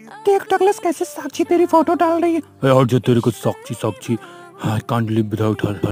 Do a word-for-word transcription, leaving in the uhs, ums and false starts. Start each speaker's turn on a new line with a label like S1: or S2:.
S1: देख डगलस कैसे साक्षी तेरी फोटो डाल रही है। यार जो तेरे को Sakshi Sakshi I can't live without her.